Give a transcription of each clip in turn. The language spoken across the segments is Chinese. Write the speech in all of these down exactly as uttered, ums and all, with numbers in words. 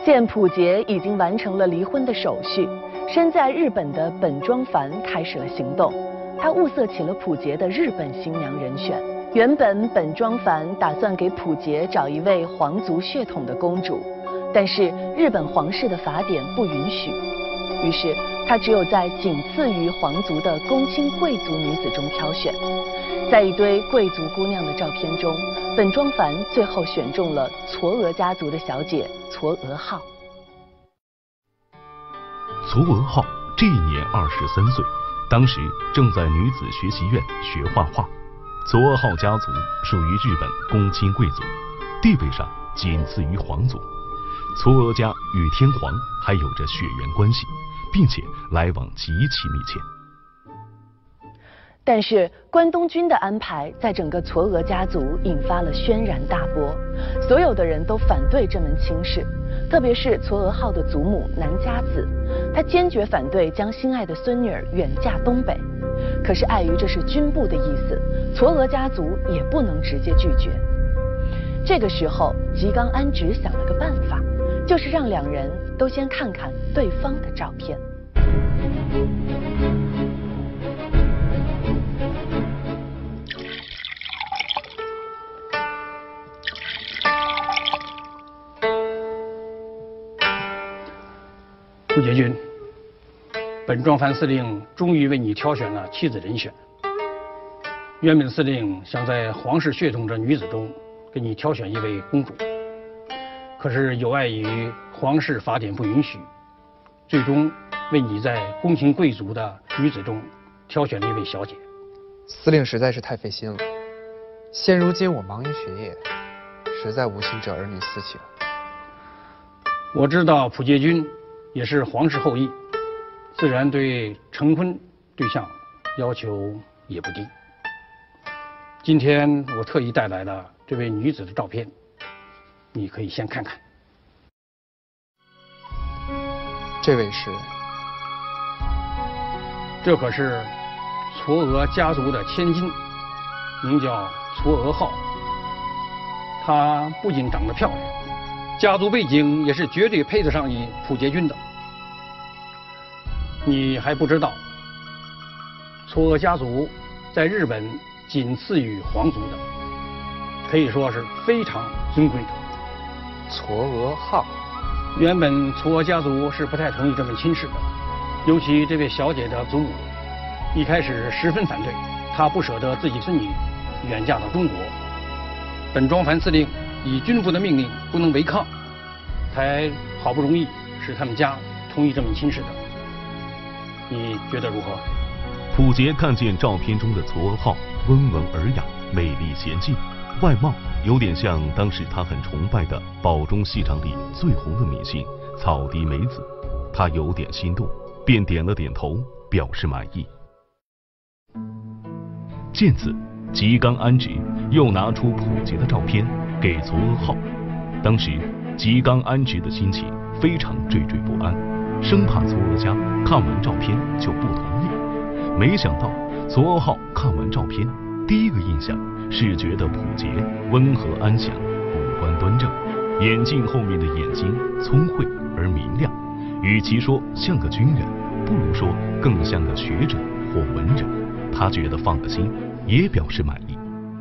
见溥杰已经完成了离婚的手续，身在日本的本庄繁开始了行动。他物色起了溥杰的日本新娘人选。原本本庄繁打算给溥杰找一位皇族血统的公主，但是日本皇室的法典不允许，于是他只有在仅次于皇族的公卿贵族女子中挑选。在一堆贵族姑娘的照片中，本庄繁最后选中了嵯峨家族的小姐嵯峨号。 嵯峨号这一年二十三岁，当时正在女子学习院学画画。嵯峨号家族属于日本公卿贵族，地位上仅次于皇族。嵯峨家与天皇还有着血缘关系，并且来往极其密切。 但是关东军的安排在整个嵯峨家族引发了轩然大波，所有的人都反对这门亲事，特别是嵯峨号的祖母南佳子，她坚决反对将心爱的孙女儿远嫁东北。可是碍于这是军部的意思，嵯峨家族也不能直接拒绝。这个时候，吉冈安直想了个办法，就是让两人都先看看对方的照片。 溥杰君，本庄繁司令终于为你挑选了妻子人选。原本司令想在皇室血统的女子中给你挑选一位公主，可是有碍于皇室法典不允许，最终为你在宫廷贵族的女子中挑选了一位小姐。 司令实在是太费心了，现如今我忙于学业，实在无心这儿女私情。 我知道溥杰君也是皇室后裔，自然对成婚对象要求也不低。今天我特意带来了这位女子的照片，你可以先看看。 这位是？ 这可是嵯峨家族的千金，名叫嵯峨号。她不仅长得漂亮，家族背景也是绝对配得上你溥杰君的。你还不知道，嵯峨家族在日本仅次于皇族的，可以说是非常尊贵的。 嵯峨号， 原本嵯峨家族是不太同意这门亲事的，尤其这位小姐的祖母，一开始十分反对，她不舍得自己孙女远嫁到中国。本庄繁司令以军部的命令不能违抗，才好不容易使他们家同意这门亲事的。你觉得如何？ 溥杰看见照片中的嵯峨号温文尔雅、美丽娴静，外貌有点像当时他很崇拜的宝钟戏场里最红的明星草笛美子，他有点心动，便点了点头，表示满意。见此，吉冈安直又拿出溥杰的照片给嵯峨号。当时吉冈安直的心情非常惴惴不安，生怕嵯峨家看完照片就不同意。没想到嵯峨号看完照片，第一个印象是觉得溥杰温和安详，五官端正，眼镜后面的眼睛聪慧而明亮，与其说像个军人，不如说更像个学者或文人。他觉得放了心，也表示满意。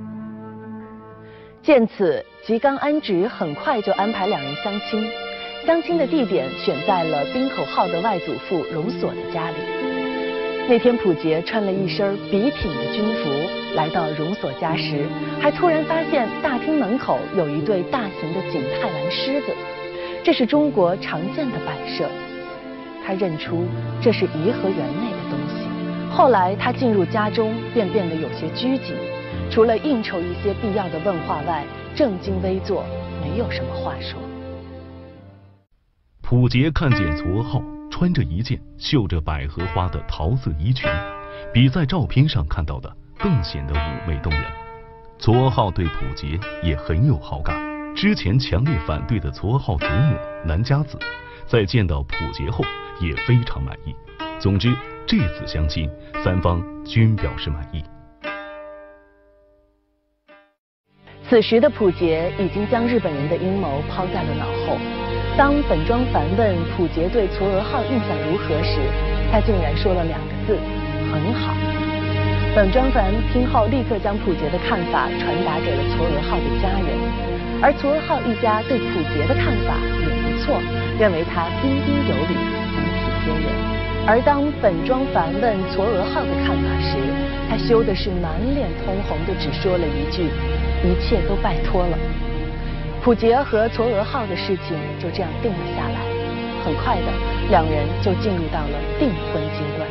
见此，吉冈安直很快就安排两人相亲。相亲的地点选在了滨口号的外祖父荣所的家里。那天溥杰穿了一身笔挺的军服，来到荣所家时，还突然发现大厅门口有一对大型的景泰蓝狮子，这是中国常见的摆设。他认出这是颐和园内的东西。后来他进入家中，便变得有些拘谨，除了应酬一些必要的问话外，正襟危坐，没有什么话说。 溥杰看见嵯峨号穿着一件绣着百合花的桃色衣裙，比在照片上看到的更显得妩媚动人。嵯峨号对溥杰也很有好感，之前强烈反对的嵯峨号祖母南佳子，在见到溥杰后也非常满意。总之，这次相亲，三方均表示满意。 此时的溥杰已经将日本人的阴谋抛在了脑后。当本庄繁问溥杰对嵯峨号印象如何时，他竟然说了两个字：很好。本庄繁听后立刻将溥杰的看法传达给了嵯峨号的家人，而嵯峨号一家对溥杰的看法也不错，认为他彬彬有礼，体贴人。而当本庄繁问嵯峨号的看法时，他羞的是满脸通红的，只说了一句：一切都拜托了。溥杰和嵯峨号的事情就这样定了下来，很快的，两人就进入到了订婚阶段。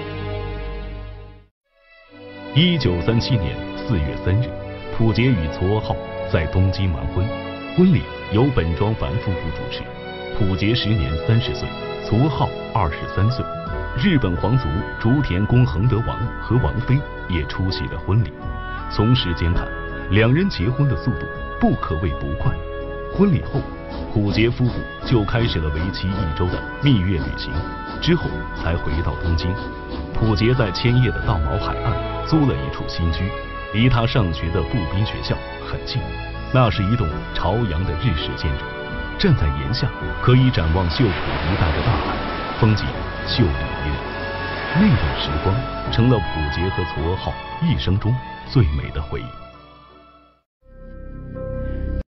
一九三七年四月三日，溥杰与嵯峨号在东京完婚，婚礼由本庄繁夫妇主持。溥杰时年三十岁，嵯峨号二十三岁。日本皇族竹田宫恒德王和王妃也出席了婚礼。从时间看，两人结婚的速度不可谓不快。婚礼后，溥杰夫妇就开始了为期一周的蜜月旅行，之后才回到东京。溥杰在千叶的道毛海岸租了一处新居，离他上学的步兵学校很近。那是一栋朝阳的日式建筑，站在檐下可以展望秀浦一带的大海，风景秀丽迷人。那段时光成了溥杰和嵯峨号一生中最美的回忆。